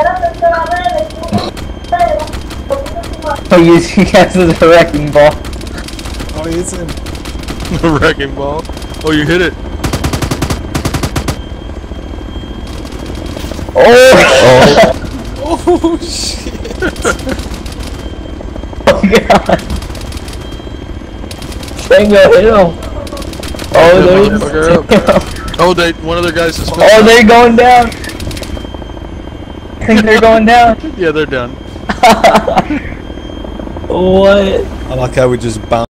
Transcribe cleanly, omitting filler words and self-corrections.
Oh, using as a wrecking ball. Oh, he's in. The wrecking ball. Oh, you hit it. Oh! Oh shit! Oh god! Tango, hit him! Oh, there's oh, one of their guys is. Oh, they're going down! I think they're going down. Yeah, they're down. What? I like how we just bounced.